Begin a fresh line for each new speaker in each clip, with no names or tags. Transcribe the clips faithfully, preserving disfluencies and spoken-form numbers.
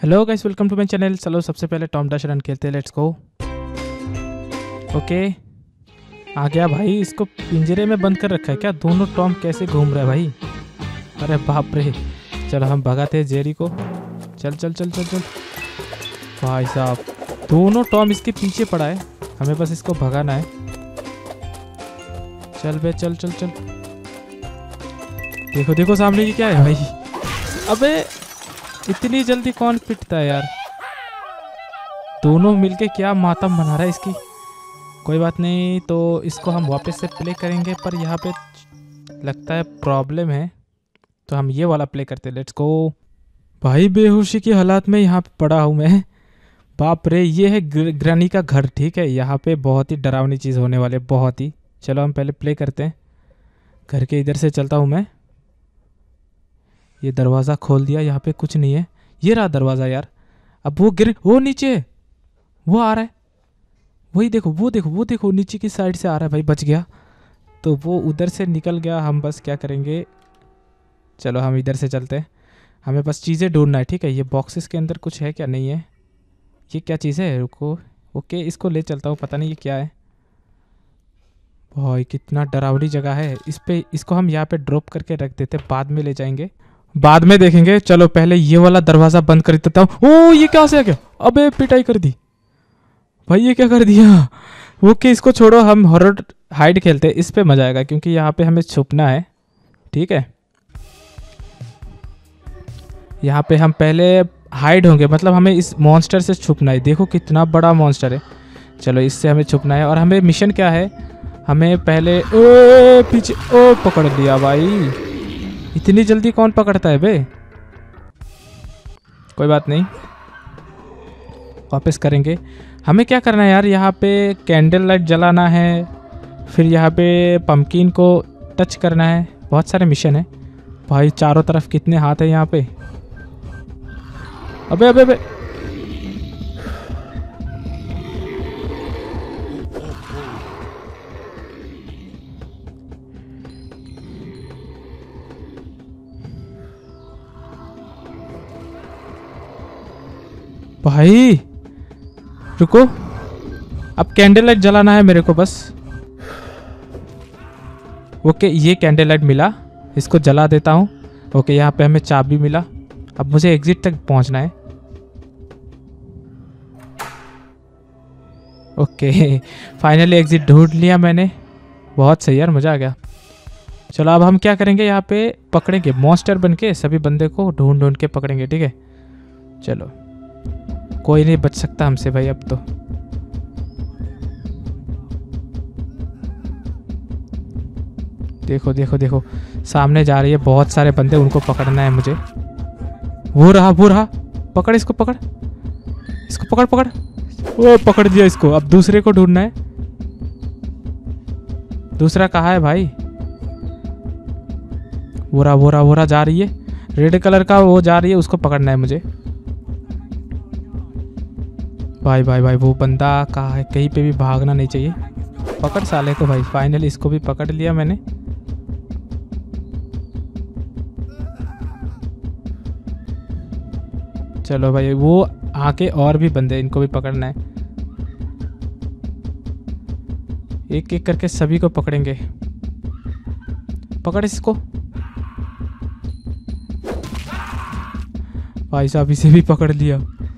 Hello guys, welcome to my channel. चलो सबसे पहले टॉम डैश रन खेलते हैं, लेट्स गो। ओके, आ गया भाई। इसको पिंजरे में बंद कर रखा है क्या? दोनों टॉम कैसे घूम रहे हैं भाई? अरे बाप रे। चलो हम भगाते हैं जेरी को। चल चल चल चल चल भाई साहब, दोनों टॉम इसके पीछे पड़ा है। हमें बस इसको भगाना है। चल बे चल चल चल। देखो देखो सामने ये क्या है भाई? अबे इतनी जल्दी कौन पिटता है यार? दोनों मिलके क्या मातम बना रहा है इसकी। कोई बात नहीं, तो इसको हम वापस से प्ले करेंगे, पर यहाँ पे लगता है प्रॉब्लम है, तो हम ये वाला प्ले करते हैं। Let's go. भाई बेहोशी की हालात में यहाँ पे पड़ा हूँ मैं। बाप रे, ये है ग्रैनी का घर। ठीक है, यहाँ पे बहुत ही डरावनी चीज़ होने वाली है, बहुत ही। चलो हम पहले प्ले करते हैं। घर के इधर से चलता हूँ मैं। ये दरवाज़ा खोल दिया, यहाँ पे कुछ नहीं है। ये रहा दरवाज़ा यार। अब वो गिर, वो नीचे वो आ रहा है। वही देखो, वो देखो वो देखो नीचे की साइड से आ रहा है भाई। बच गया तो वो उधर से निकल गया। हम बस क्या करेंगे, चलो हम इधर से चलते हैं। हमें बस चीज़ें ढूंढना है। ठीक है, ये बॉक्सेस के अंदर कुछ है क्या? नहीं है। ये क्या चीज़ है? रुको। ओके, इसको ले चलता हूँ। पता नहीं ये क्या है भाई। कितना डरावनी जगह है। इस पे इसको हम यहाँ पे ड्रॉप करके रख देते, बाद में ले जाएंगे, बाद में देखेंगे। चलो पहले ये वाला दरवाज़ा बंद कर देता हूँ। ओ ये क्या से आ गया? अबे पिटाई कर दी भाई, ये क्या कर दिया? ओके, इसको छोड़ो, हम हॉरर हाइड खेलते हैं। इस पे मजा आएगा क्योंकि यहाँ पे हमें छुपना है। ठीक है, यहाँ पे हम पहले हाइड होंगे, मतलब हमें इस मॉन्स्टर से छुपना है। देखो कितना बड़ा मॉन्स्टर है। चलो इससे हमें छुपना है। और हमें मिशन क्या है? हमें पहले ओ पीछे, ओ पकड़ लिया भाई। इतनी जल्दी कौन पकड़ता है बे? कोई बात नहीं, वापस करेंगे। हमें क्या करना है यार? यहाँ पे कैंडल लाइट जलाना है, फिर यहाँ पे पंपकिन को टच करना है। बहुत सारे मिशन है भाई। चारों तरफ कितने हाथ है यहाँ पे। अबे अबे अबे, भाई रुको। अब कैंडल लाइट जलाना है मेरे को बस। ओके, ये कैंडल लाइट मिला, इसको जला देता हूँ। ओके, यहाँ पे हमें चाबी मिला। अब मुझे एग्जिट तक पहुँचना है। ओके, फाइनली एग्जिट ढूंढ लिया मैंने। बहुत सही यार, मज़ा आ गया। चलो अब हम क्या करेंगे? यहाँ पे पकड़ेंगे मॉन्स्टर बन के, सभी बंदे को ढूंढ ढूंढ के पकड़ेंगे। ठीक है, चलो कोई नहीं बच सकता हमसे भाई अब तो। देखो देखो देखो, सामने जा रही है, बहुत सारे बंदे, उनको पकड़ना है मुझे। वो रहा वो रहा, पकड़ इसको, पकड़ इसको, पकड़ पकड़। वो पकड़ दिया इसको। अब दूसरे को ढूंढना है। दूसरा कहाँ है भाई? वो रहा वो रहा वो रहा, जा रही है रेड कलर का, वो जा रही है, उसको पकड़ना है मुझे। भाई भाई भाई, वो बंदा कहाँ है? कहीं पे भी भागना नहीं चाहिए। पकड़ साले को भाई। फाइनली इसको भी पकड़ लिया मैंने। चलो भाई, वो आके और भी बंदे, इनको भी पकड़ना है। एक एक करके सभी को पकड़ेंगे। पकड़ इसको भाई साहब, इसे भी पकड़ लिया।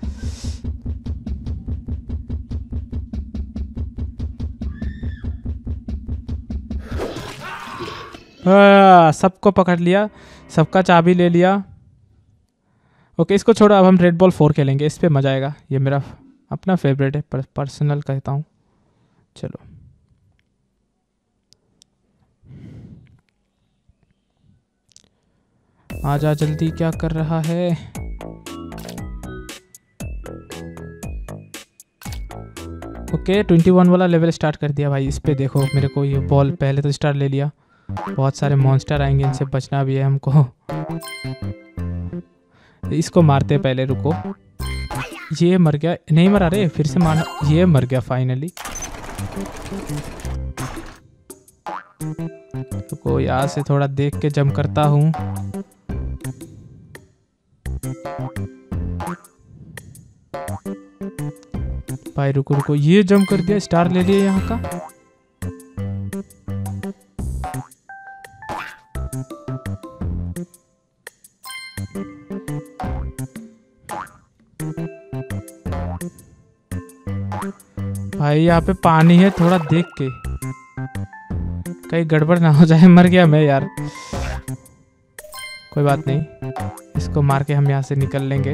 हाँ, सबको पकड़ लिया, सबका चाबी ले लिया। ओके, इसको छोड़ो, अब हम रेड बॉल फोर खेलेंगे। इस पे मजा आएगा। ये मेरा अपना फेवरेट है, पर, पर्सनल कहता हूँ। चलो आजा जल्दी, क्या कर रहा है? ओके, ट्वेंटी वन वाला लेवल स्टार्ट कर दिया भाई। इस पे देखो मेरे को ये बॉल पहले तो स्टार ले लिया। बहुत सारे मॉन्स्टर आएंगे, इनसे बचना भी है हमको। इसको मारते पहले, रुको। ये मर गया, नहीं मरा रे, फिर से मारना। ये मर गया फाइनली। रुको, यहाँ से थोड़ा देख के जंप करता हूँ। भाई रुको रुको, ये जंप कर दिया, स्टार ले लिया यहाँ का। भाई यहाँ पे पानी है, थोड़ा देख के, कहीं गड़बड़ ना हो जाए। मर गया मैं यार। कोई बात नहीं, इसको मार के हम यहाँ से निकल लेंगे।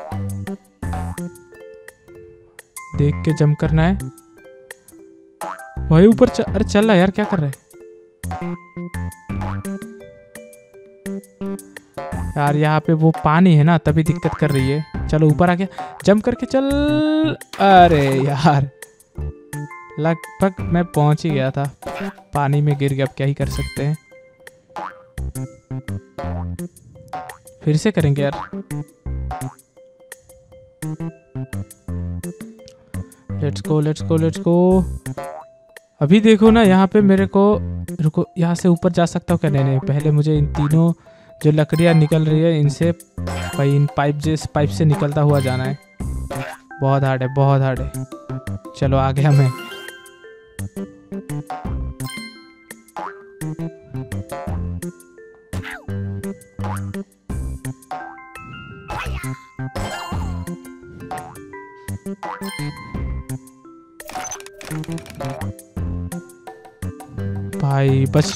देख के जंप करना है भाई ऊपर। च... अरे चल रहा यार, क्या कर रहा है यार? यहाँ पे वो पानी है ना, तभी दिक्कत कर रही है। चलो ऊपर आ गया, जंप करके चल। अरे यार लगभग मैं पहुंच ही गया था, पानी में गिर गया। अब क्या ही कर सकते हैं, फिर से करेंगे यार। Let's go let's go let's go. अभी देखो ना यहाँ पे मेरे को, रुको, यहाँ से ऊपर जा सकता हूँ क्या? नहीं नहीं, पहले मुझे इन तीनों जो लकड़ियाँ निकल रही है इनसे, भाई इन पाइप जिस पाइप से निकलता हुआ जाना है। बहुत हार्ड है, बहुत हार्ड है। चलो आ गया मैं। भाई बच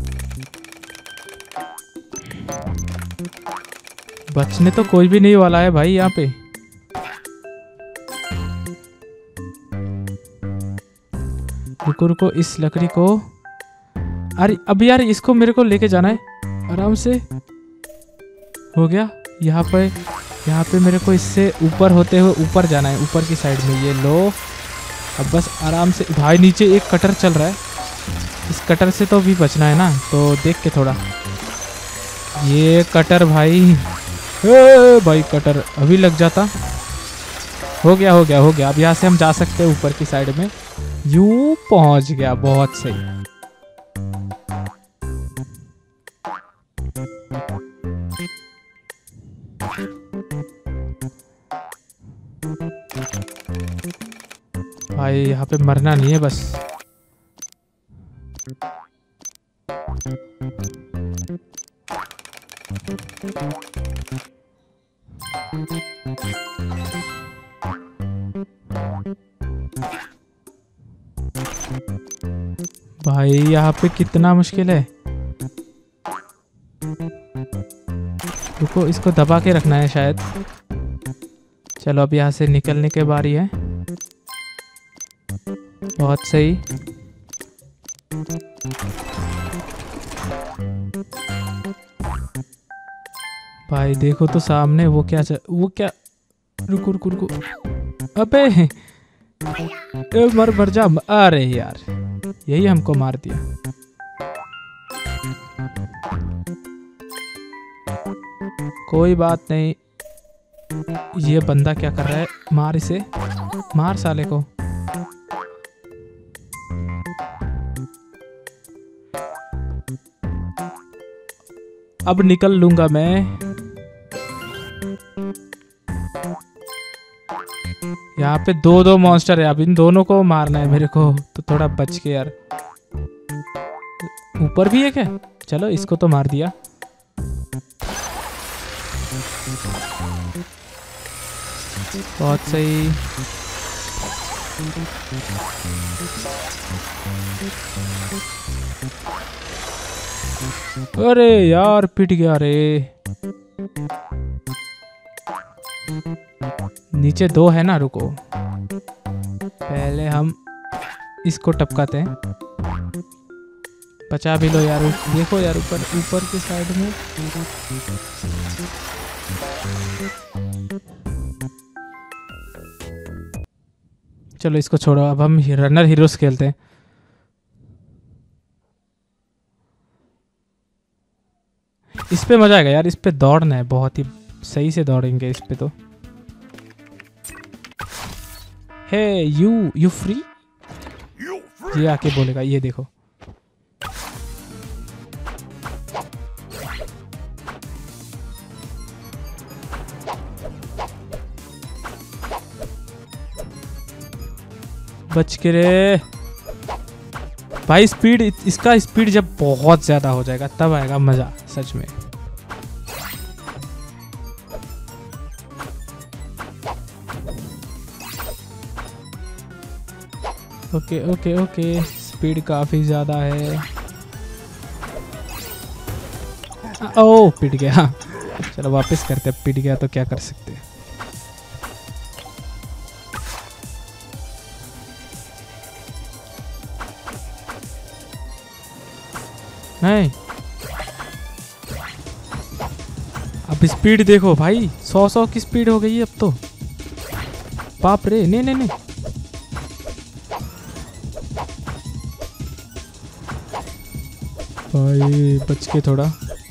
बचने तो कोई भी नहीं वाला है भाई यहाँ पे। रुको रुको, इस लकड़ी को, अरे अब यार इसको मेरे को लेके जाना है आराम से। हो गया। यहाँ पे यहाँ पे मेरे को इससे ऊपर होते हुए ऊपर जाना है, ऊपर की साइड में। ये लो, अब बस आराम से। भाई नीचे एक कटर चल रहा है, इस कटर से तो भी बचना है ना, तो देख के थोड़ा। ये कटर भाई, ए भाई कटर अभी लग जाता। हो गया हो गया हो गया। अब यहाँ से हम जा सकते हैं ऊपर की साइड में। यूं पहुंच गया, बहुत सही। भाई यहाँ पे मरना नहीं है बस। भाई यहाँ पे कितना मुश्किल है। रुको, इसको दबा के रखना है शायद। चलो अब यहाँ से निकलने के बारी है। बहुत सही। भाई देखो तो सामने वो क्या च... वो क्या, रुको रुको रुको, अबे ए, मर मर जा। अरे यार यही हमको मार दिया। कोई बात नहीं। ये बंदा क्या कर रहा है? मार इसे, मार साले को। अब निकल लूंगा मैं। यहाँ पे दो दो मॉन्स्टर है, अब इन दोनों को मारना है मेरे को, तो थोड़ा बच के यार। ऊपर भी है क्या? चलो इसको तो मार दिया। बहुत सही। अरे यार पिट गया रे। नीचे दो है ना, रुको पहले हम इसको टपकाते हैं। बचा भी लो यार। देखो यार ऊपर ऊपर की साइड में। चलो इसको छोड़ो, अब हम रनर हीरोज खेलते हैं। इस पे मजा आएगा यार, इस पे दौड़ना है, बहुत ही सही से दौड़ेंगे इस पे तो। हे यू यू फ्री, ये आके बोलेगा। ये देखो बच के रे भाई। स्पीड, इसका स्पीड जब बहुत ज़्यादा हो जाएगा तब आएगा मज़ा सच में। ओके ओके ओके, स्पीड काफ़ी ज़्यादा है। ओह पिट गया। चलो वापस करते हैं, पिट गया तो क्या कर सकते हैं। नहीं, अब स्पीड देखो भाई, सौ सौ की स्पीड हो गई है अब तो। बाप रे, नहीं नहीं नहीं, भाई बच के थोड़ा।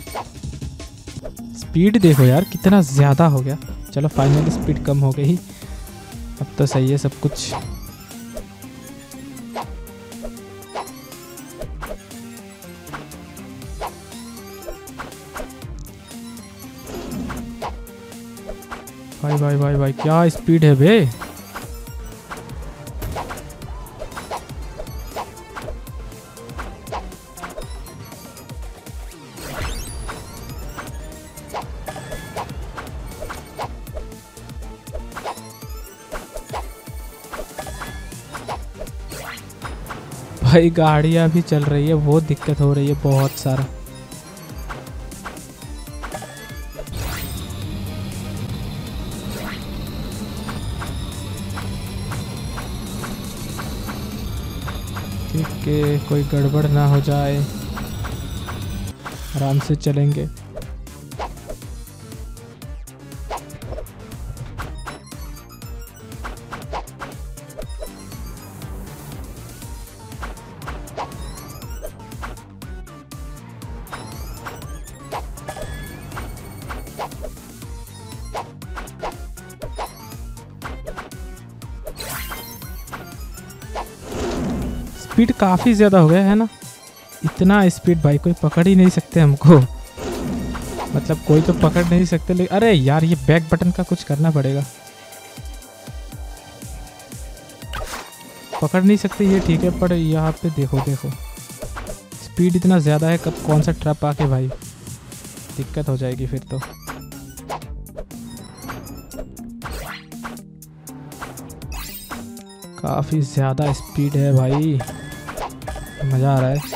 स्पीड देखो यार कितना ज़्यादा हो गया। चलो फाइनली स्पीड कम हो गई, अब तो सही है सब कुछ। भाई भाई भाई भाई क्या स्पीड है बे। भाई गाड़ियाँ भी चल रही है, वो दिक्कत हो रही है बहुत सारा। ठीक है, कोई गड़बड़ ना हो जाए, आराम से चलेंगे। स्पीड काफ़ी ज़्यादा हो गया है ना, इतना स्पीड भाई कोई पकड़ ही नहीं सकते हमको। मतलब कोई तो पकड़ नहीं सकते, लेकिन अरे यार ये बैक बटन का कुछ करना पड़ेगा। पकड़ नहीं सकते ये ठीक है, पर यहाँ पे देखो देखो स्पीड इतना ज़्यादा है, कब कौन सा ट्रप आके भाई दिक्कत हो जाएगी फिर तो। काफ़ी ज़्यादा स्पीड है भाई, मज़ा आ रहा है।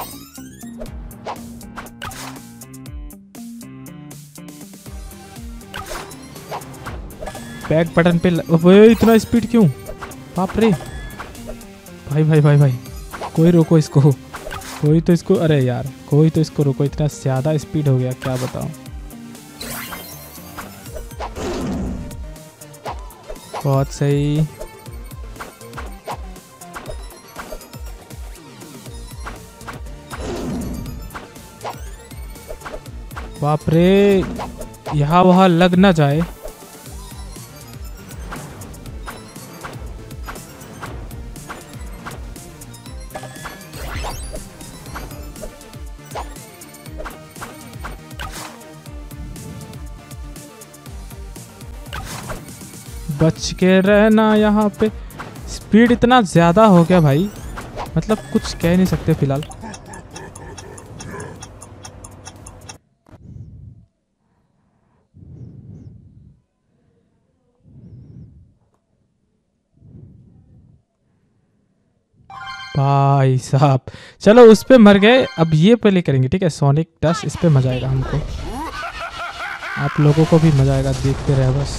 बैक बटन पे ल... इतना स्पीड क्यों, बाप रे। भाई भाई भाई भाई कोई रोको इसको, कोई तो इसको, अरे यार कोई तो इसको रोको, इतना ज़्यादा स्पीड हो गया क्या बताऊं। बहुत सही। बाप रे, यहाँ वहाँ लग ना जाए। बच के रहना यहाँ पे। स्पीड इतना ज़्यादा हो गया भाई, मतलब कुछ कह नहीं सकते फिलहाल। भाई साहब चलो उस पे मर गए, अब ये प्ले करेंगे ठीक है, सोनिक डस्ट। इस पे मजा आएगा हमको, आप लोगों को भी मजा आएगा, देखते रहे बस।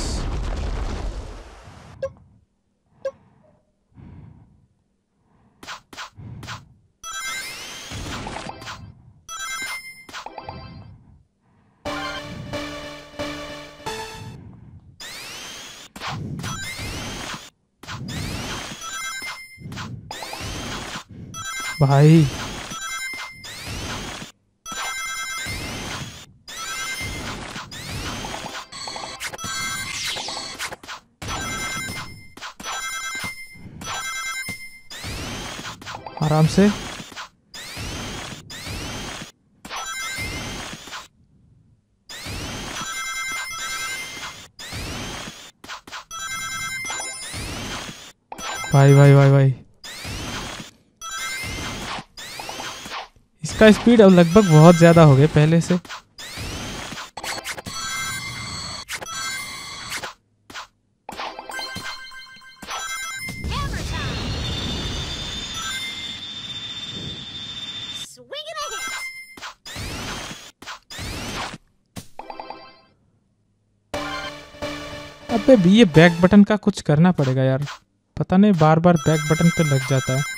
भाई आराम से। भाई भाई भाई भाई इसका स्पीड अब लगभग बहुत ज़्यादा हो गया पहले से। अबे भी ये बैक बटन का कुछ करना पड़ेगा यार, पता नहीं बार बार बैक बटन पे लग जाता है।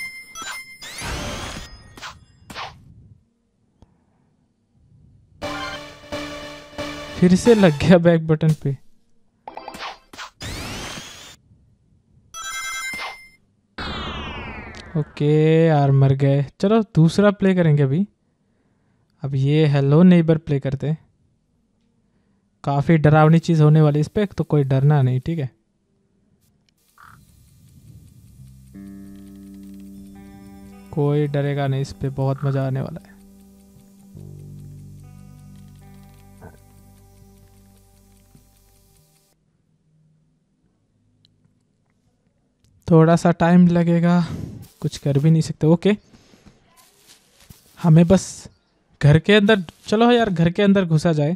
फिर से लग गया बैक बटन पे। ओके यार मर गए। चलो दूसरा प्ले करेंगे अभी। अब ये हेलो नेबर प्ले करते हैं। काफ़ी डरावनी चीज़ होने वाली इस पे, तो कोई डरना नहीं, ठीक है। कोई डरेगा नहीं इस पे, बहुत मज़ा आने वाला है। थोड़ा सा टाइम लगेगा, कुछ कर भी नहीं सकते। ओके हमें बस घर के अंदर, चलो यार घर के अंदर घुसा जाए।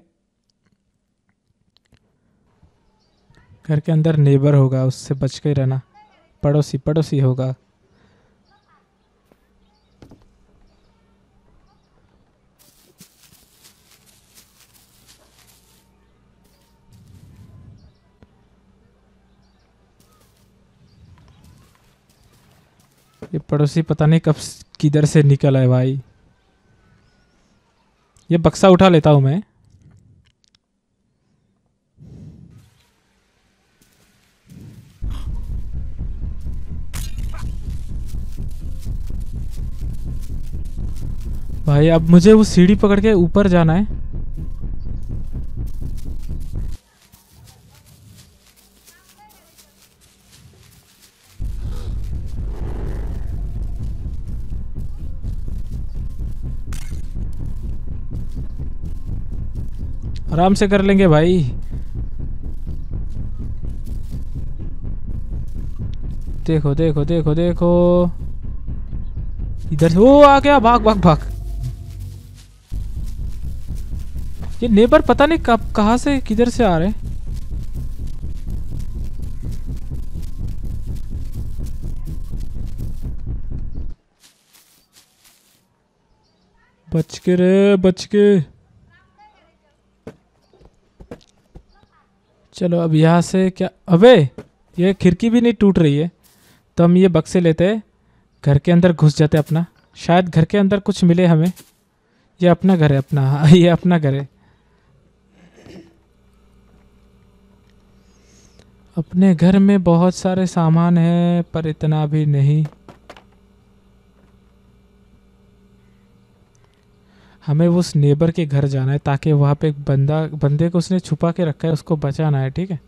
घर के अंदर नेबर होगा, उससे बच के रहना। पड़ोसी पड़ोसी होगा। ये पड़ोसी पता नहीं कब किधर से निकला है भाई। ये बक्सा उठा लेता हूं मैं। भाई अब मुझे वो सीढ़ी पकड़ के ऊपर जाना है। आराम से कर लेंगे भाई। देखो देखो देखो देखो, इधर से वो आ गया। भाग भाग भाग। ये नेबर पता नहीं कब कहां से किधर से आ रहे हैं। बच के रे बच के। चलो अब यहाँ से क्या, अबे ये खिड़की भी नहीं टूट रही है, तो हम ये बक्से लेते हैं, घर के अंदर घुस जाते अपना। शायद घर के अंदर कुछ मिले हमें। ये अपना घर है अपना, हाँ ये अपना घर है। अपने घर में बहुत सारे सामान है पर इतना भी नहीं। हमें उस नेबर के घर जाना है, ताकि वहाँ पे एक बंदा बंदे को उसने छुपा के रखा है, उसको बचाना है, ठीक है।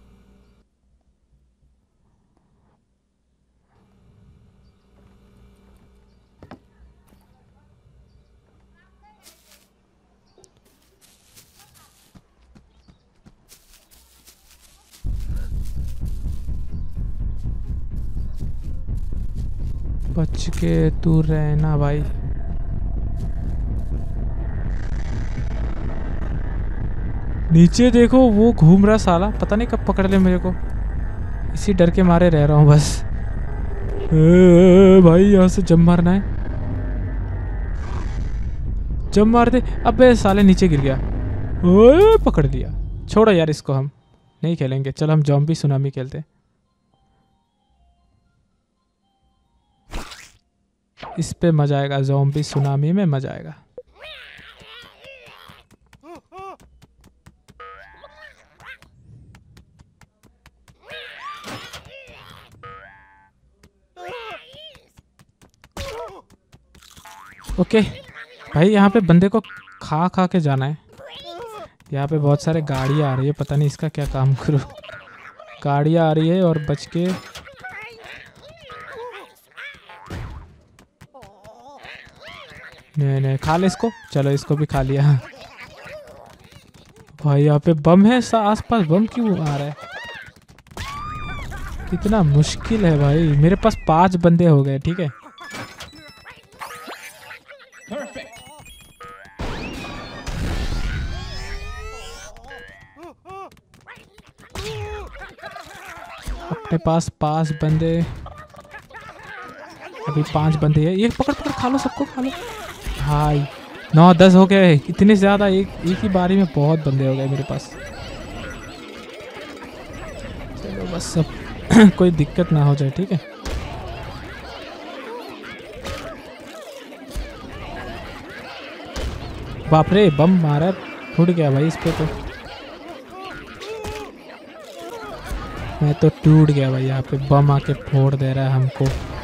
बच के तू रहना भाई। नीचे देखो वो घूम रहा साला, पता नहीं कब पकड़ ले मेरे को। इसी डर के मारे रह रहा हूँ बस। ए, भाई यहाँ से जंप मारना है। जंप मार दे। अबे साले नीचे गिर गया। ओए पकड़ लिया। छोड़ो यार इसको, हम नहीं खेलेंगे। चलो हम ज़ॉम्बी सुनामी खेलते हैं। इस पे मजा आएगा, ज़ॉम्बी सुनामी में मजा आएगा। ओके भाई यहाँ पे बंदे को खा खा के जाना है। यहाँ पे बहुत सारे गाड़ियाँ आ रही है, पता नहीं इसका क्या काम करूँ। गाड़ियाँ आ रही है और बच के। नहीं नहीं खा ले इसको। चलो इसको भी खा लिया। भाई यहाँ पे बम है, आसपास बम क्यों आ रहा है। कितना मुश्किल है भाई। मेरे पास पांच बंदे हो गए, ठीक है। अपने पास पांच बंदे, अभी पांच बंदे हैं। ये पकड़ पकड़ खा लो, सबको खा लो भाई। नौ दस हो गए, इतने ज़्यादा एक एक ही बारी में बहुत बंदे हो गए मेरे पास। चलो बस सब कोई दिक्कत ना हो जाए, ठीक है। बाप रे, बम मारा, फूट गया भाई इस पे तो। मैं तो टूट गया भाई, यहाँ पे बम आके फोड़ दे रहा है हमको।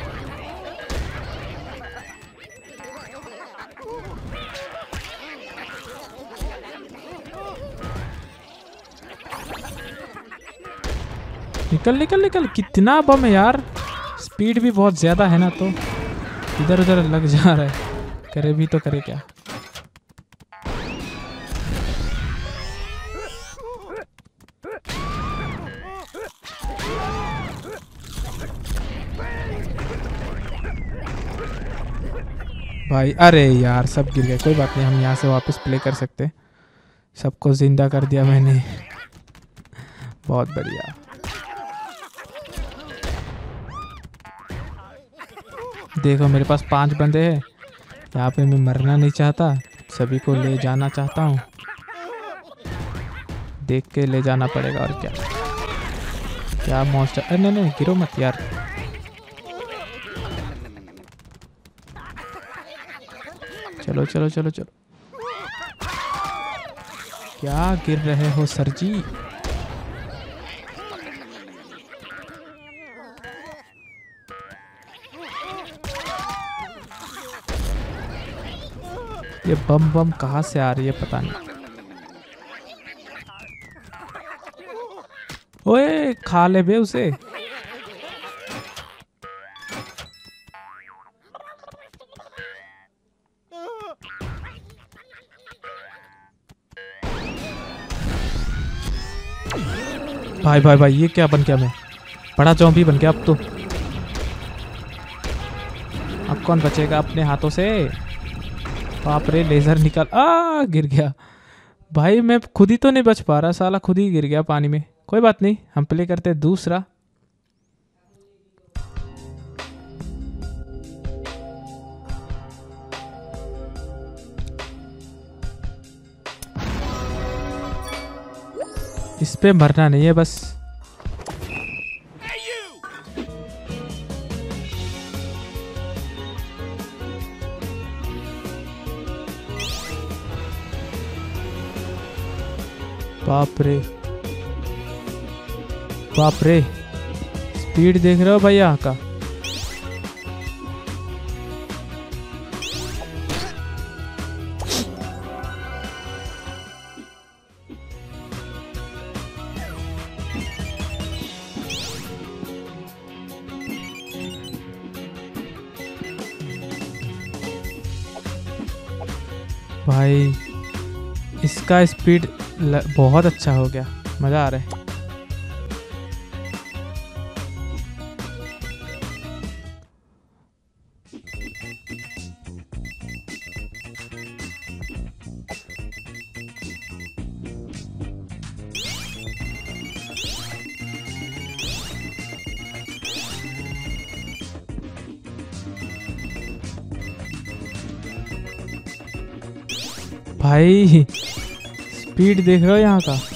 निकल निकल निकल, कितना बम है यार। स्पीड भी बहुत ज़्यादा है ना, तो इधर उधर लग जा रहा है। करे भी तो करे क्या। भाई अरे यार, सब गिर गए। कोई बात नहीं, हम यहाँ से वापस प्ले कर सकते। सबको जिंदा कर दिया मैंने। बहुत बढ़िया। देखो मेरे पास पांच बंदे हैं यहाँ पे। मैं मरना नहीं चाहता, सभी को ले जाना चाहता हूँ। देख के ले जाना पड़ेगा, और क्या। क्या मॉन्स्टर, अरे नहीं नहीं, गिरो मत यार। चलो चलो चलो चलो। क्या गिर रहे हो सर जी। ये बम बम कहाँ से आ रही है पता नहीं। ओए खा ले बे उसे। भाई भाई भाई, ये क्या बन गया। मैं बड़ा जॉम्बी बन गया अब तो। अब कौन बचेगा अपने हाथों से। बाप रे, लेजर निकल, आ गिर गया भाई। मैं खुद ही तो नहीं बच पा रहा, साला खुद ही गिर गया पानी में। कोई बात नहीं, हम प्ले करते हैं दूसरा। इस पे मरना नहीं है बस। बाप रे बाप रे, स्पीड देख रहे हो भाई यहाँ का। भाई इसका स्पीड बहुत अच्छा हो गया, मज़ा आ रहा है। भाई स्पीड देख रहे हो यहाँ का।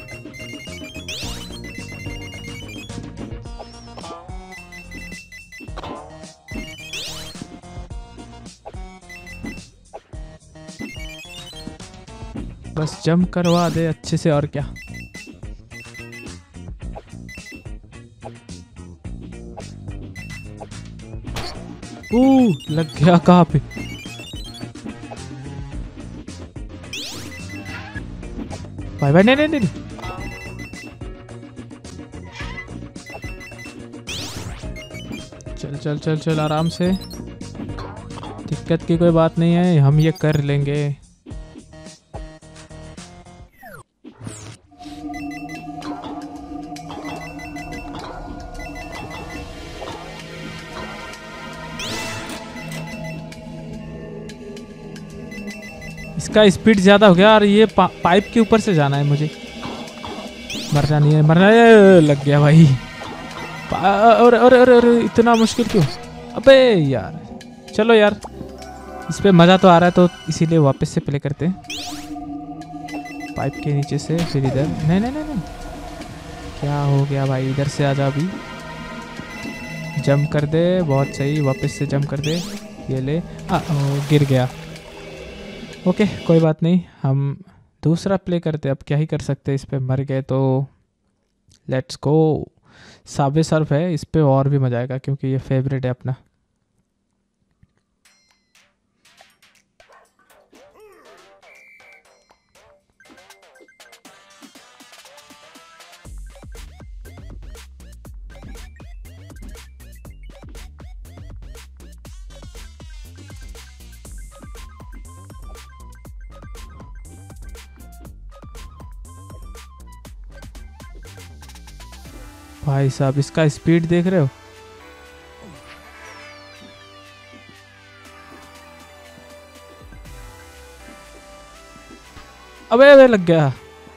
बस जंप करवा दे अच्छे से, और क्या। ओ लग गया कहाँ पे। भाई भाई नहीं नहीं नहीं, चल चल चल चल आराम से, दिक्कत की कोई बात नहीं है, हम ये कर लेंगे। इसका स्पीड ज़्यादा हो गया, और ये पा, पाइप के ऊपर से जाना है मुझे। मरना नहीं है, मरना है। लग गया भाई। और और और और इतना मुश्किल क्यों? अबे यार, चलो यार, इस पे मज़ा तो आ रहा है तो इसीलिए वापस से प्ले करते हैं। पाइप के नीचे से फिर इधर। नहीं नहीं नहीं नहीं, क्या हो गया भाई? इधर से आजा, अभी जंप कर दे। बहुत सही, वापस से जंप कर दे। ये ले। आ, ओ, गिर गया। ओके कोई बात नहीं, हम दूसरा प्ले करते। अब क्या ही कर सकते, इस पे मर गए तो लेट्स गो। साबे सर्फ है, इस पे और भी मजा आएगा क्योंकि ये फेवरेट है अपना। भाई साहब, इसका स्पीड देख रहे हो? अबे अबे लग गया।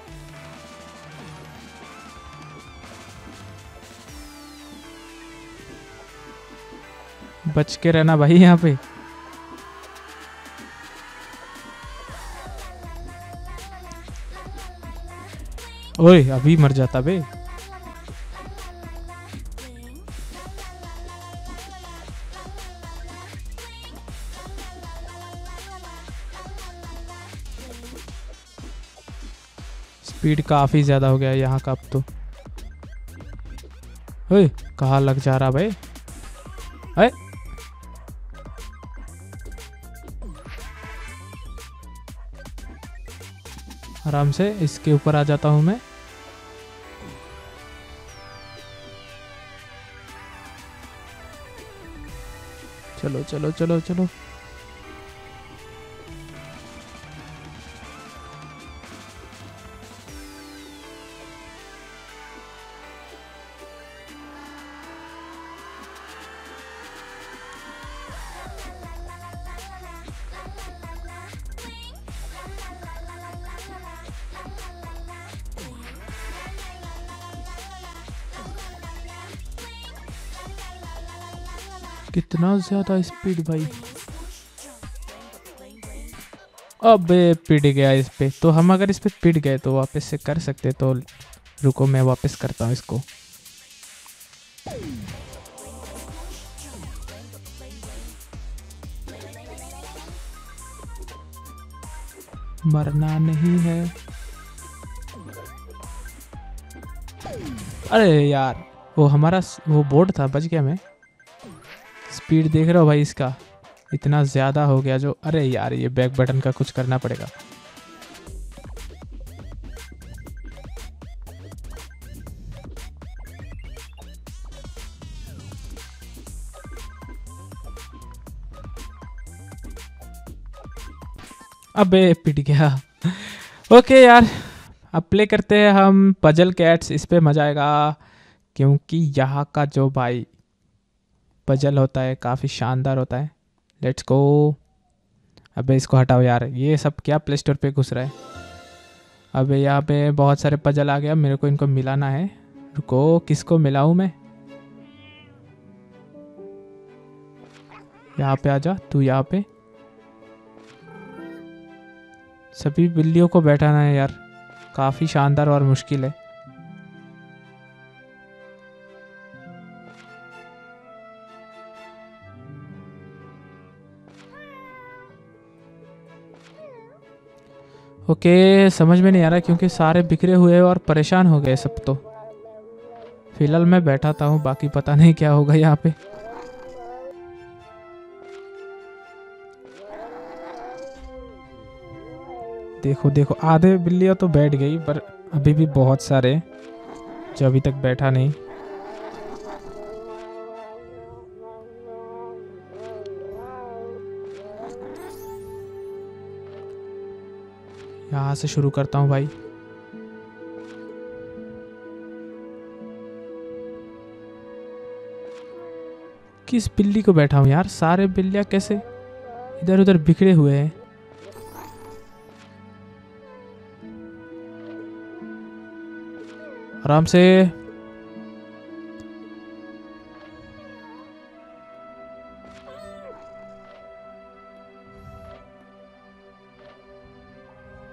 बच के रहना भाई यहाँ पे। ओए अभी मर जाता बे। स्पीड काफी ज्यादा हो गया यहाँ का अब तो। ओए कहाँ लग जा रहा भाई? अरे आराम से इसके ऊपर आ जाता हूँ मैं। चलो चलो चलो चलो। कितना ज्यादा स्पीड भाई। अबे पिट गया इस पे। तो हम अगर इस पे पिट गए तो वापस से कर सकते, तो रुको मैं वापस करता हूँ इसको। मरना नहीं है। अरे यार, वो हमारा वो बोर्ड था, बच गया मैं। स्पीड देख रहे हो भाई इसका? इतना ज़्यादा हो गया जो। अरे यार, ये बैक बटन का कुछ करना पड़ेगा। अबे पिट गया। ओके यार, अब प्ले करते हैं हम पजल कैट्स। इस पे मजा आएगा क्योंकि यहाँ का जो भाई पजल होता है काफ़ी शानदार होता है। Let's go. अबे इसको हटाओ यार, ये सब क्या प्ले स्टोर पे घुस रहा है। अबे यहाँ पे बहुत सारे पजल आ गया, मेरे को इनको मिलाना है। रुको, किसको मिलाऊं मैं? यहाँ पे आजा तू। यहाँ पे सभी बिल्लियों को बैठाना है यार, काफ़ी शानदार और मुश्किल है। ओके समझ में नहीं आ रहा क्योंकि सारे बिखरे हुए और परेशान हो गए सब। तो फिलहाल मैं बैठा था हूँ, बाकी पता नहीं क्या होगा यहाँ पे। देखो देखो, आधे बिल्लियाँ तो बैठ गई पर अभी भी बहुत सारे जो अभी तक बैठा नहीं। यहाँ से शुरू करता हूँ भाई। किस बिल्ली को बैठा हूँ यार? सारे बिल्लियाँ कैसे इधर उधर बिखरे हुए हैं। आराम से।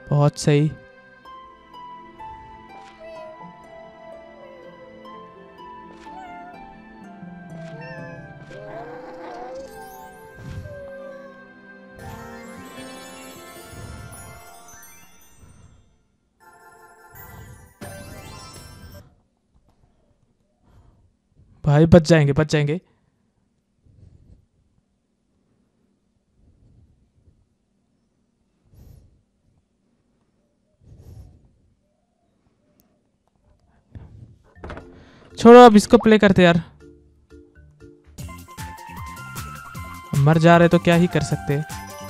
बहुत सही। भाई बच जाएंगे बच जाएंगे। छोड़ो अब इसको प्ले करते यार। मर जा रहे तो क्या ही कर सकते।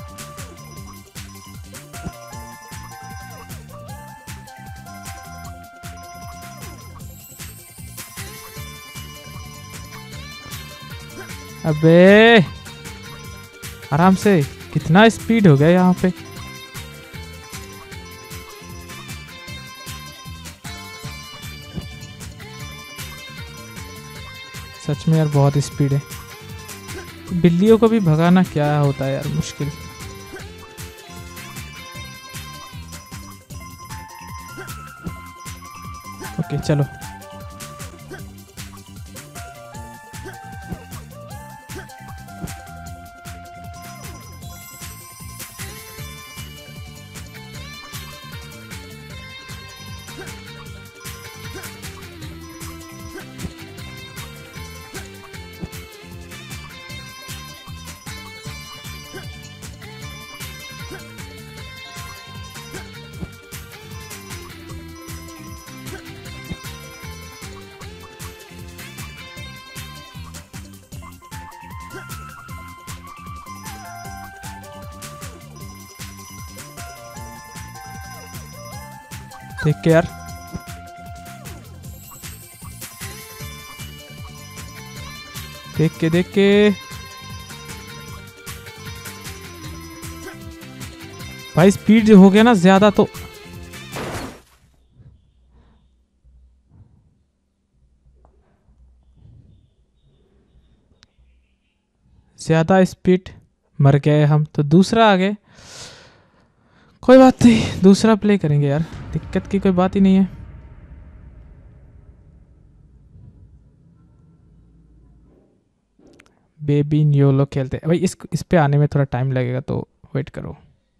अबे आराम से, कितना स्पीड हो गया यहाँ पे। सच में यार बहुत स्पीड है। बिल्लियों को भी भगाना क्या होता है यार, मुश्किल। ओके चलो। देख के यार, देख के देख के। भाई स्पीड हो गया ना ज्यादा तो। ज्यादा स्पीड, मर गए हम तो। दूसरा आ गए, कोई बात नहीं, दूसरा प्ले करेंगे यार, दिक्कत की कोई बात ही नहीं है। बेबी न्योलो खेलते हैं भाई। इस इस पे आने में थोड़ा टाइम लगेगा तो वेट करो।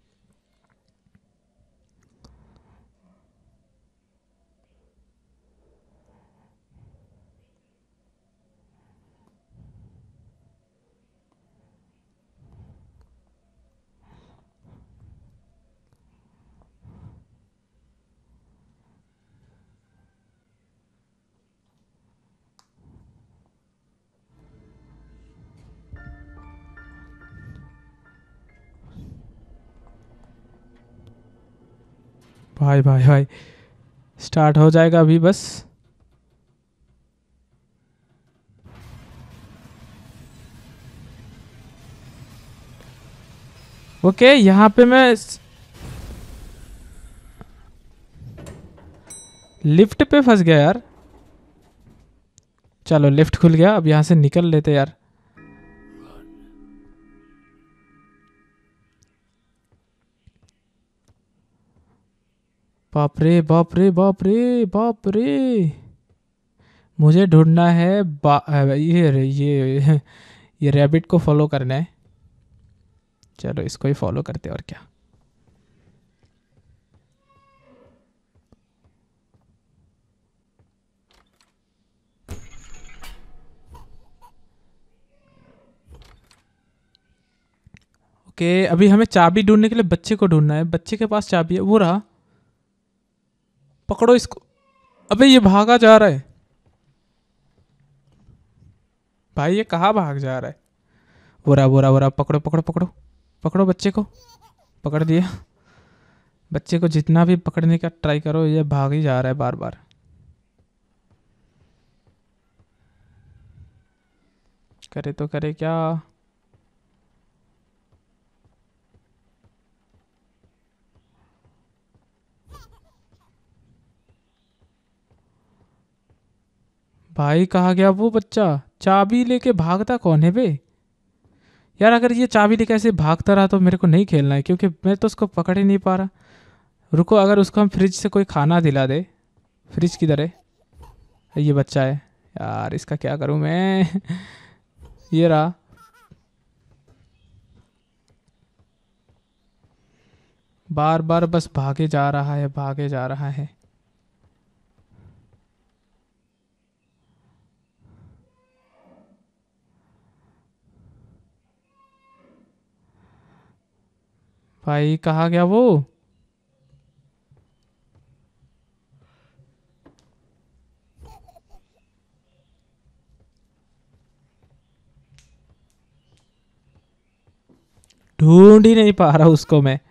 भाई भाई भाई स्टार्ट हो जाएगा अभी बस। ओके यहाँ पे मैं लिफ्ट पे फंस गया यार। चलो लिफ्ट खुल गया, अब यहाँ से निकल लेते यार। बाप रे बाप रे बाप रे बाप रे। मुझे ढूंढना है बा ये ये ये रैबिट को फॉलो करना है। चलो इसको ही फॉलो करते और क्या। ओके अभी हमें चाबी ढूंढने के लिए बच्चे को ढूंढना है। बच्चे के पास चाबी है, वो रहा। पकड़ो इसको। अबे ये भागा जा रहा है भाई, ये कहाँ भाग जा रहा है। वो रहा वो रहा वो रहा। पकड़ो पकड़ो पकड़ो पकड़ो बच्चे को। पकड़ दिया। बच्चे को जितना भी पकड़ने का ट्राई करो, ये भाग ही जा रहा है बार बार। करे तो करे क्या। भाई कहाँ गया वो बच्चा। चाबी लेके भागता कौन है बे यार। अगर ये चाबी लेके ऐसे भागता रहा तो मेरे को नहीं खेलना है, क्योंकि मैं तो उसको पकड़ ही नहीं पा रहा। रुको, अगर उसको हम फ्रिज से कोई खाना दिला दे। फ्रिज किधर है? ये बच्चा है यार, इसका क्या करूं मैं? ये रहा। बार बार बस भागे जा रहा है, भागे जा रहा है। भाई कहाँ गया वो? ढूंढ ही नहीं पा रहा उसको मैं।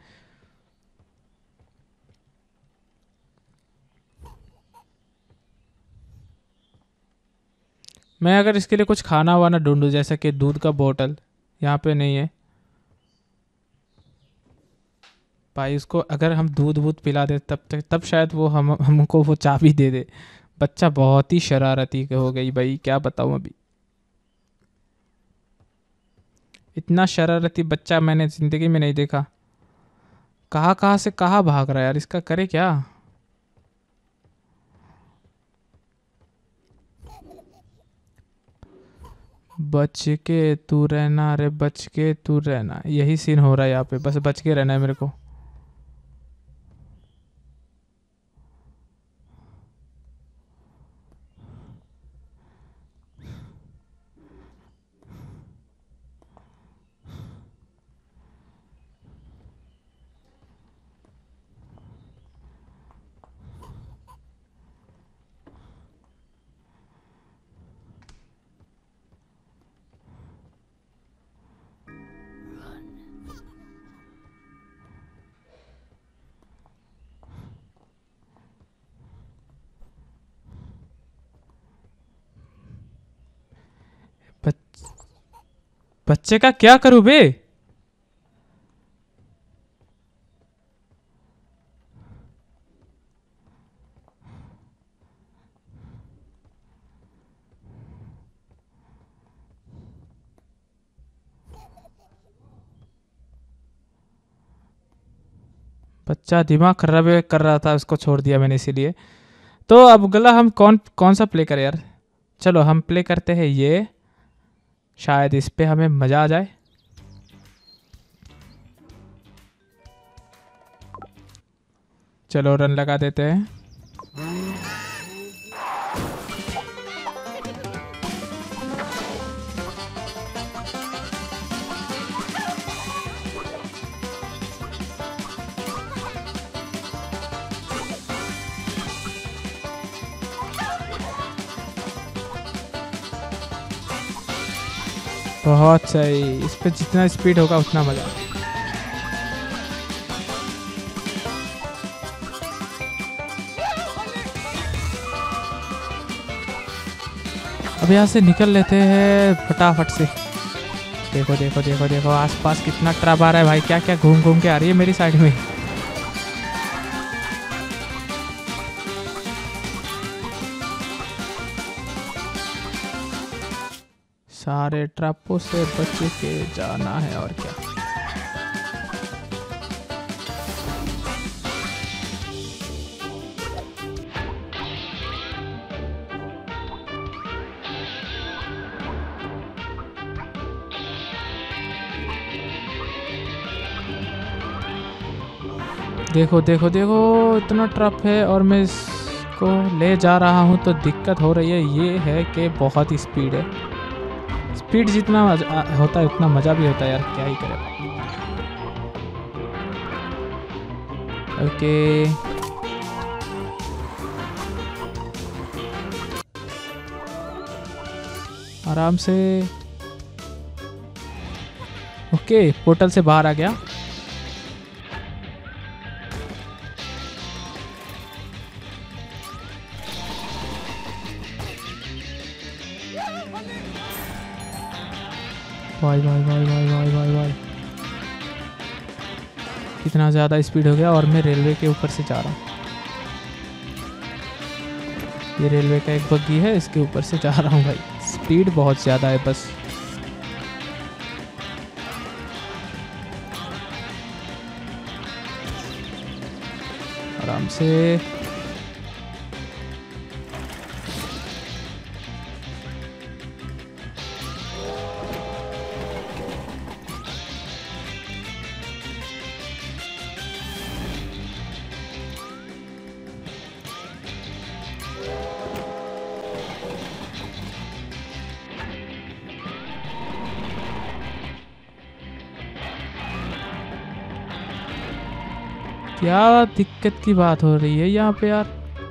मैं अगर इसके लिए कुछ खाना वाना ढूंढूं, जैसे कि दूध का बोतल, यहाँ पे नहीं है। भाई उसको अगर हम दूध वूध पिला दे तब तक, तब शायद वो हम हमको वो चाबी दे दे। बच्चा बहुत ही शरारती हो गई भाई, क्या बताऊं अभी। इतना शरारती बच्चा मैंने जिंदगी में नहीं देखा। कहाँ कहाँ से कहाँ भाग रहा है यार, इसका करे क्या? बच के तू रहना रे, बच के तू रहना, यही सीन हो रहा है यहाँ पे। बस बच के रहना है मेरे को। बच, बच्चे का क्या करूं बे? बच्चा दिमाग खराब कर रहा था, उसको छोड़ दिया मैंने इसीलिए। तो अब अगला हम कौन कौन सा प्ले करें यार? चलो हम प्ले करते हैं ये, शायद इस पे हमें मज़ा आ जाए। चलो रन लगा देते हैं। बहुत सही, इस पे जितना स्पीड होगा उतना मजा। अब यहाँ से निकल लेते हैं फटाफट से। देखो देखो देखो देखो आसपास कितना ट्रैप आ रहा है भाई, क्या क्या घूम घूम के आ रही है मेरी साइड में। सारे ट्रैपों से बच के जाना है और क्या। देखो देखो देखो इतना ट्रफ है और मैं इसको ले जा रहा हूँ तो दिक्कत हो रही है। ये है कि बहुत ही स्पीड है। स्पीड जितना होता है उतना मज़ा भी होता है यार, क्या ही करें। ओके आराम से। ओके पोर्टल से बाहर आ गया। भाई भाई भाई भाई भाई भाई भाई कितना ज़्यादा स्पीड हो गया और मैं रेलवे के ऊपर से जा रहा हूँ। ये रेलवे का एक बग्गी है, इसके ऊपर से जा रहा हूँ भाई। स्पीड बहुत ज़्यादा है बस। आराम से। क्या दिक्कत की बात हो रही है यहाँ पे यार?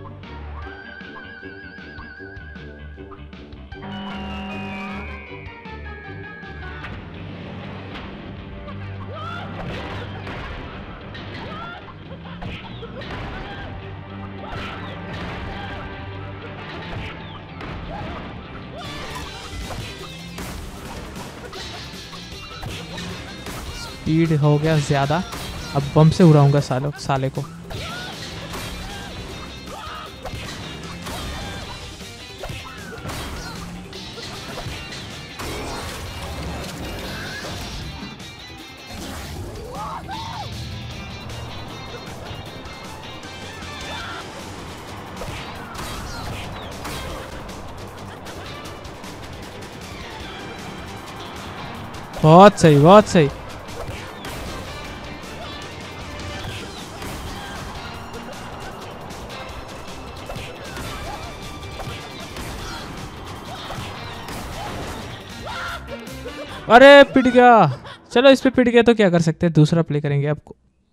स्पीड हो गया ज़्यादा। अब बम से उड़ाऊंगा सालों साले को। बहुत सही, बहुत सही। अरे पिट गया। चलो इस पे पिट गया तो क्या कर सकते हैं, दूसरा प्ले करेंगे। आपको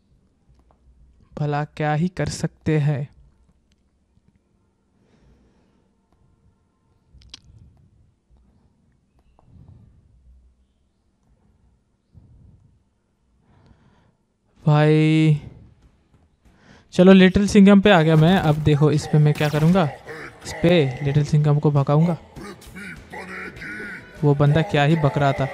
भला क्या ही कर सकते हैं। भाई चलो लिटिल सिंघम पे आ गया मैं। अब देखो इस पे मैं क्या करूँगा, इस पे लिटिल सिंघम को भगाऊंगा। वो बंदा क्या ही बक रहा था।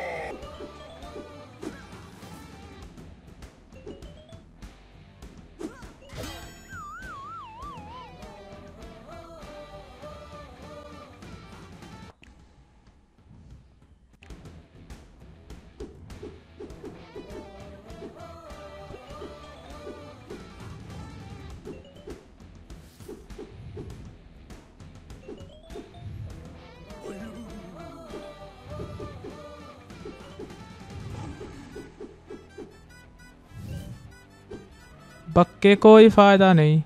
बक के कोई फायदा नहीं।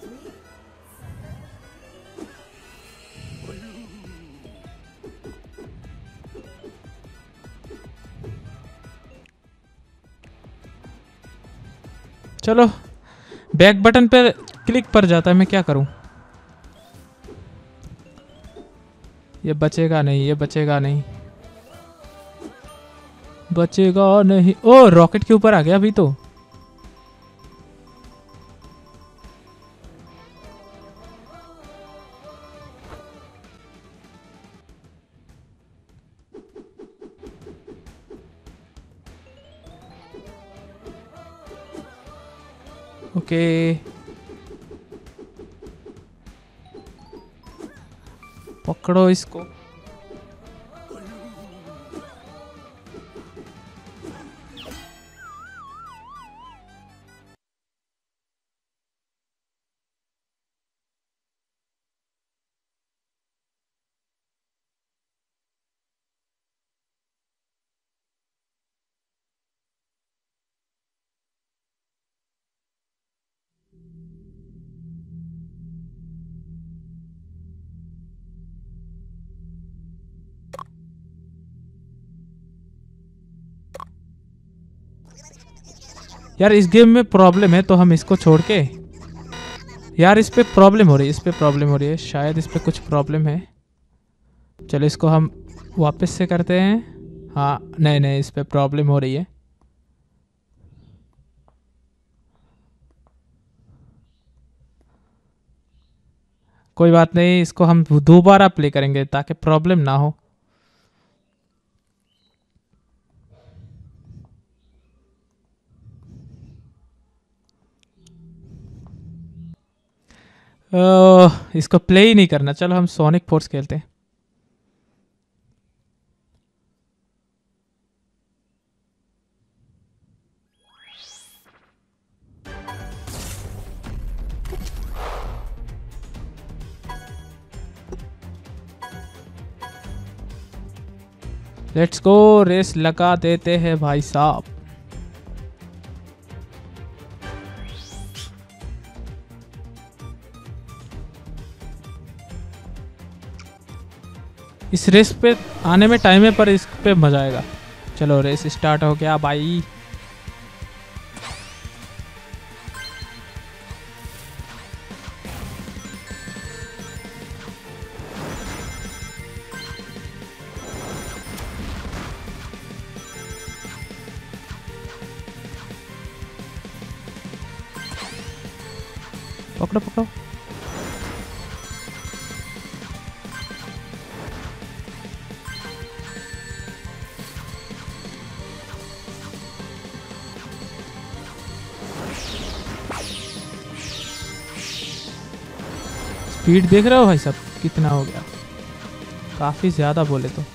चलो बैक बटन पे क्लिक पर जाता है, मैं क्या करूं। ये बचेगा नहीं, ये बचेगा नहीं, बचेगा नहीं। ओ रॉकेट के ऊपर आ गया अभी तो। ओके पकड़ो इसको। यार इस गेम में प्रॉब्लम है तो हम इसको छोड़ के, यार इस पे प्रॉब्लम हो रही है, इस पे प्रॉब्लम हो रही है, शायद इस पे कुछ प्रॉब्लम है। चलो इसको हम वापस से करते हैं। हाँ नहीं नहीं, इस पे प्रॉब्लम हो रही है। कोई बात नहीं, इसको हम दोबारा प्ले करेंगे ताकि प्रॉब्लम ना हो। ओ, इसको प्ले ही नहीं करना। चलो हम सोनिक फोर्स खेलते हैं। लेट्स गो, रेस लगा देते हैं भाई साहब। इस रेस पे आने में टाइम है पर इस पे मजा आएगा। चलो रेस स्टार्ट हो गया भाई। पकड़ो पकड़ो। स्पीड देख रहे हो भाई साहब कितना हो गया, काफी ज्यादा बोले तो।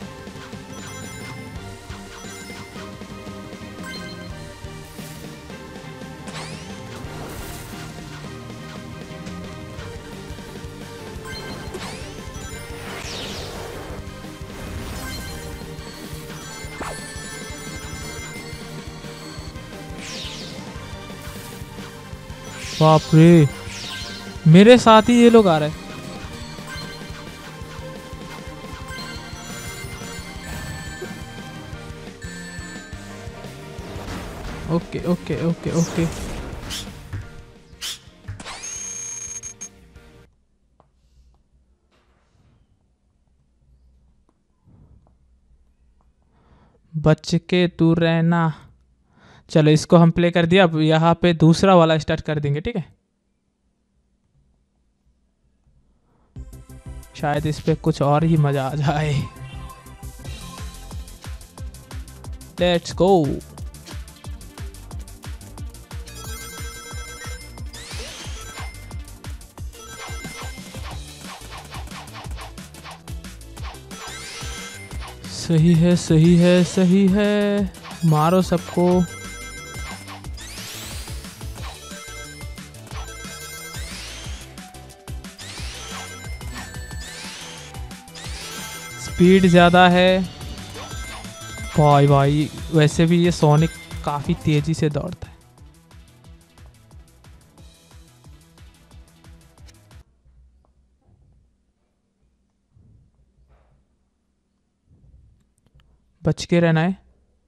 बाप रे, मेरे साथ ही ये लोग आ रहे हैं। Okay okay okay okay. बच के दूर रहना। चलो इसको हम प्ले कर दिया। अब यहाँ पे दूसरा वाला स्टार्ट कर देंगे, ठीक है। शायद इस पे कुछ और ही मजा आ जाए। Let's go. सही है सही है सही है, मारो सबको। स्पीड ज़्यादा है भाई भाई। वैसे भी ये सोनिक काफ़ी तेज़ी से दौड़ता है। बच के रहना है।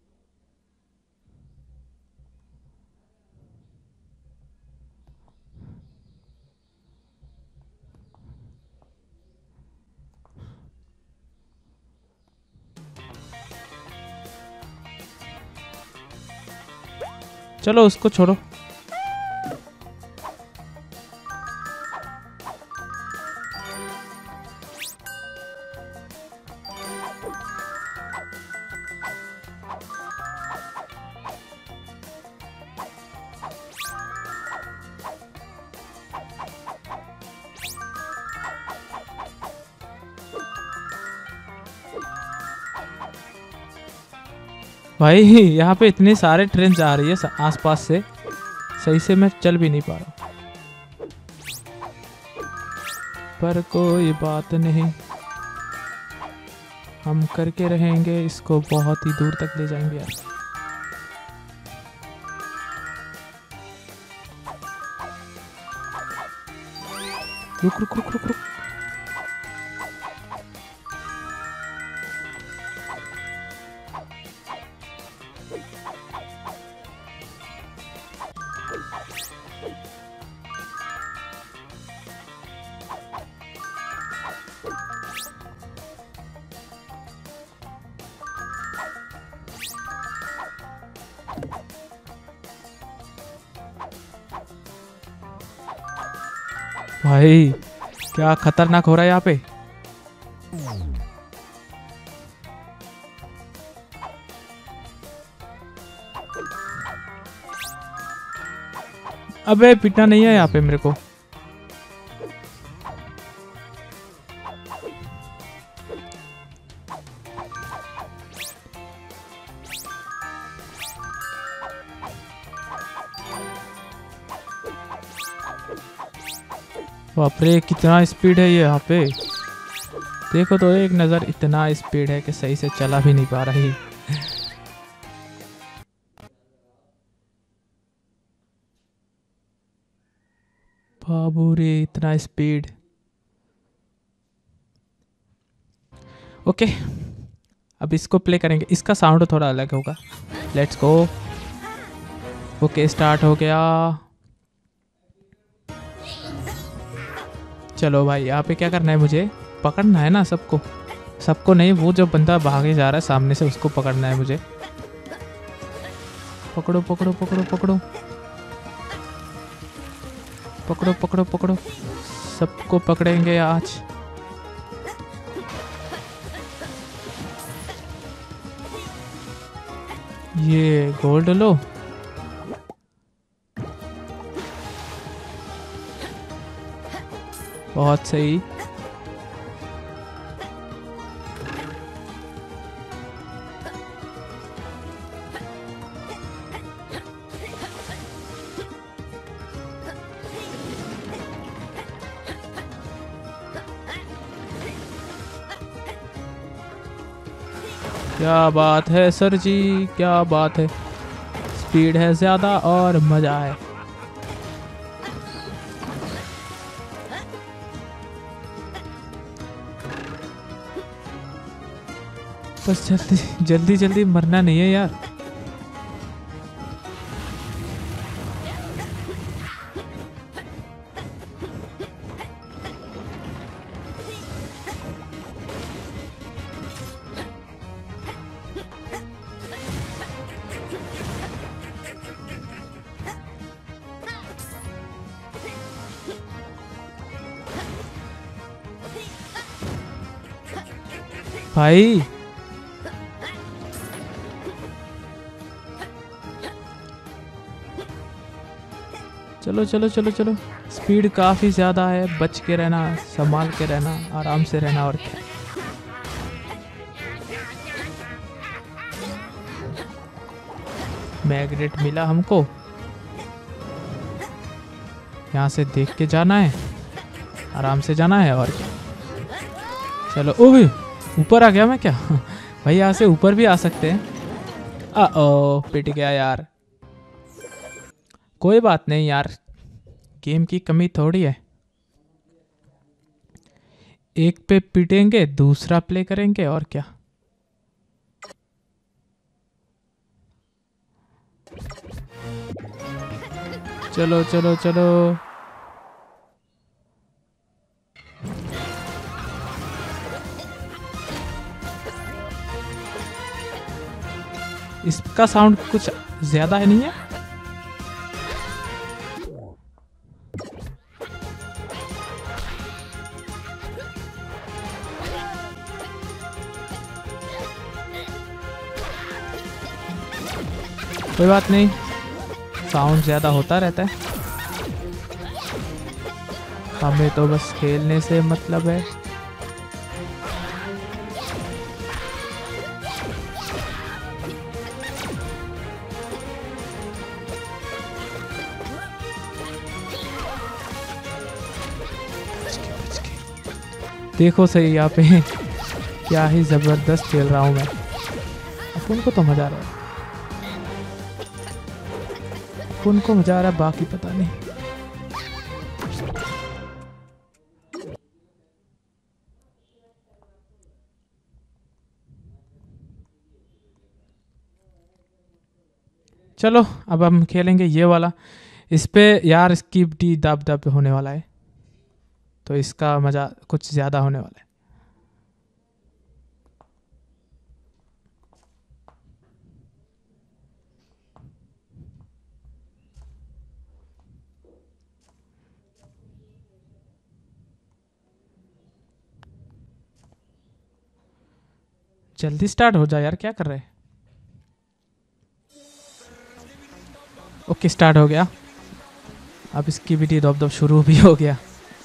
चलो उसको छोड़ो। भाई यहाँ पे इतने सारे ट्रेन जा रही है आसपास से, सही से मैं चल भी नहीं पा रहा। पर कोई बात नहीं, हम करके रहेंगे इसको, बहुत ही दूर तक ले जाएंगे यार। रुक रुक रुक रुक रुक। भाई क्या खतरनाक हो रहा है यहाँ पे। अबे पिटना नहीं है यहाँ पे मेरे को। बाप रे कितना स्पीड है ये यहाँ पे। देखो तो एक नज़र, इतना स्पीड है कि सही से चला भी नहीं पा रही। बाबू रे, इतना स्पीड। ओके, अब इसको प्ले करेंगे। इसका साउंड थोड़ा अलग होगा। Let's go. ओके, स्टार्ट हो गया। चलो भाई, यहाँ पे क्या करना है? मुझे पकड़ना है ना सबको। सबको नहीं, वो जो बंदा भागे जा रहा है सामने से उसको पकड़ना है मुझे। पकड़ो पकड़ो पकड़ो पकड़ो पकड़ो पकड़ो पकड़ो, सबको पकड़ेंगे आज। ये गोल्ड लो। बहुत सही। क्या बात है सर जी, क्या बात है। स्पीड है ज़्यादा और मज़ा है। बस जल्दी जल्दी जल्दी मरना नहीं है यार। भाई चलो चलो चलो चलो, स्पीड काफ़ी ज़्यादा है। बच के रहना, संभाल के रहना, आराम से रहना। और क्या, मैग्नेट मिला हमको। यहाँ से देख के जाना है, आराम से जाना है। और क्या, चलो। ओह, ऊपर आ गया मैं क्या? भाई यहाँ से ऊपर भी आ सकते हैं। आ ओ, पिट गया यार। कोई बात नहीं यार, गेम की कमी थोड़ी है। एक पे पिटेंगे, दूसरा प्ले करेंगे। और क्या, चलो चलो चलो। इसका साउंड कुछ ज्यादा है, नहीं है? कोई बात नहीं, साउंड ज़्यादा होता रहता है। हमें तो बस खेलने से मतलब है। देखो सही यहाँ पे क्या ही ज़बरदस्त खेल रहा हूँ मैं। अपन को तो मज़ा आ रहा है, उनको मजा आ रहा है, बाकी पता नहीं। चलो अब हम खेलेंगे ये वाला। इस पे यार इसकी डी दब दब होने वाला है, तो इसका मज़ा कुछ ज़्यादा होने वाला है। जल्दी स्टार्ट हो जाए यार, क्या कर रहे हैं? ओके, स्टार्ट हो गया। अब इसकी भी डी दब दब शुरू भी हो गया।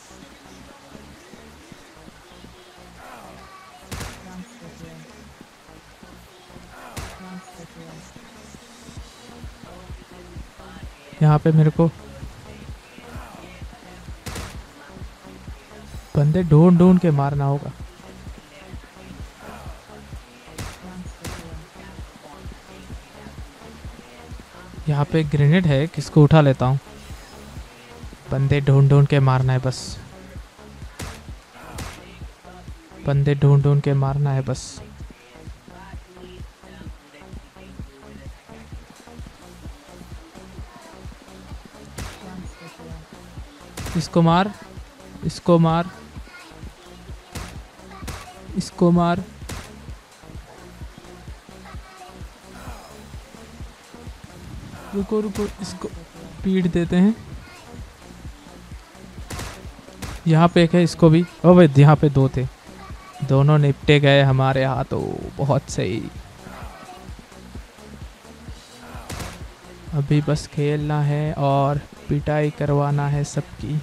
यहाँ पे मेरे को बंदे ढूंढ ढूंढ के मारना होगा। यहाँ पे ग्रेनेड है, किसको उठा लेता हूँ। बंदे ढूंढ ढूंढ के मारना है बस, बंदे ढूंढ ढूंढ के मारना है बस। इसको मार, इसको मार, इसको मार। रुको रुको, इसको पीट देते हैं। यहाँ पे एक है, इसको भी। ओ भाई यहाँ पे दो थे, दोनों निपटे गए हमारे हाथों। बहुत सही। अभी बस खेलना है और पिटाई करवाना है सबकी।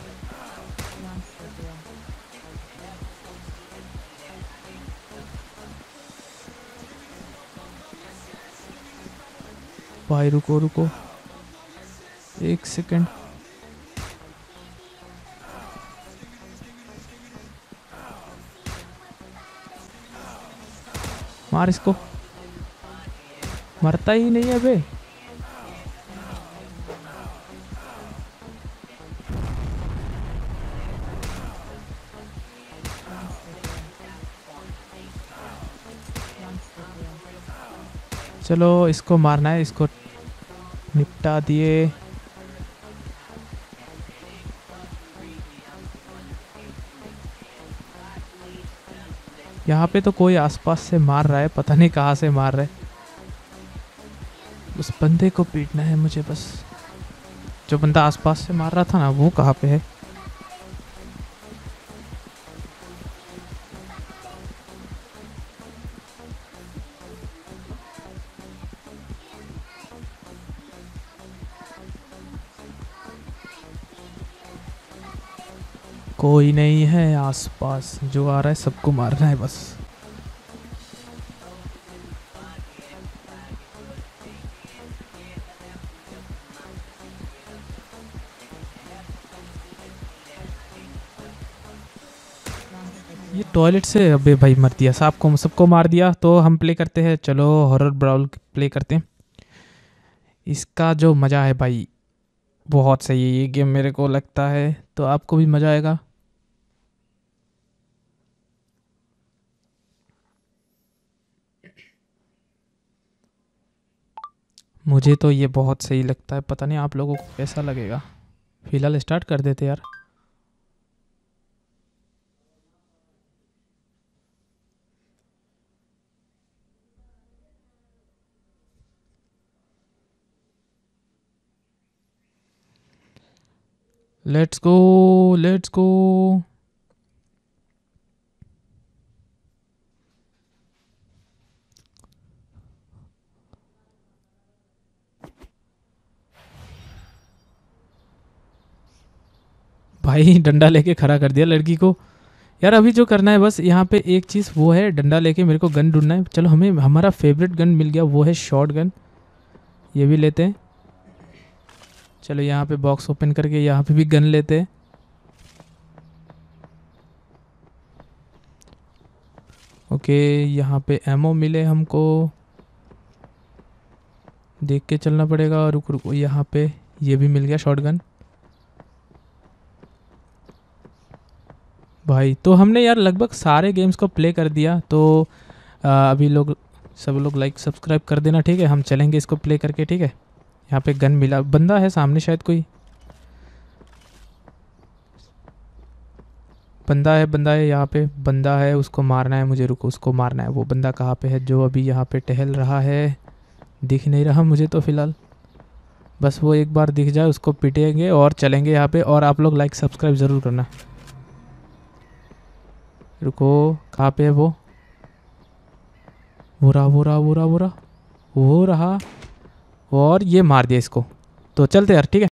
भाई रुको रुको एक सेकंड। मार इसको, मरता ही नहीं है बे। चलो इसको मारना है, इसको निपटा दिए। यहाँ पे तो कोई आसपास से मार रहा है, पता नहीं कहाँ से मार रहा है। उस बंदे को पीटना है मुझे बस। जो बंदा आसपास से मार रहा था ना, वो कहाँ पे है। कोई नहीं है आसपास, जो आ रहा है सबको मारना है बस। ये टॉयलेट से, अबे भाई मर दिया, सबको सबको मार दिया। तो हम प्ले करते हैं, चलो हॉरर ब्राउल प्ले करते हैं। इसका जो मज़ा है भाई बहुत सही है ये गेम, मेरे को लगता है तो आपको भी मज़ा आएगा। मुझे तो ये बहुत सही लगता है, पता नहीं आप लोगों को कैसा लगेगा। फिलहाल स्टार्ट कर देते यार। Let's go, let's go. भाई डंडा लेके खड़ा कर दिया लड़की को। यार अभी जो करना है बस यहाँ पे एक चीज़, वो है डंडा लेके मेरे को गन ढूंढना है। चलो हमें हमारा फेवरेट गन मिल गया, वो है शॉर्ट गन। ये भी लेते हैं। चलो यहाँ पे बॉक्स ओपन करके यहाँ पे भी गन लेते हैं। ओके यहाँ पे एमओ मिले हमको, देख के चलना पड़ेगा। रुक रुको, यहाँ पे ये भी मिल गया शॉर्ट गन। भाई तो हमने यार लगभग सारे गेम्स को प्ले कर दिया। तो आ, अभी लोग सब लोग लाइक सब्सक्राइब कर देना, ठीक है। हम चलेंगे इसको प्ले करके, ठीक है। यहाँ पे गन मिला, बंदा है सामने शायद, कोई बंदा है, बंदा है यहाँ पे, बंदा है, उसको मारना है मुझे। रुको, उसको मारना है। वो बंदा कहाँ पे है जो अभी यहाँ पे टहल रहा है? दिख नहीं रहा मुझे तो फ़िलहाल। बस वो एक बार दिख जाए उसको पिटेंगे और चलेंगे यहाँ पे। और आप लोग लाइक सब्सक्राइब ज़रूर करना। रुको, कहाँ पे है वो? वो रहा, वो रहा, वो रहा, वो रहा, वो रहा। और ये मार दिया इसको। तो चलते यार, ठीक है।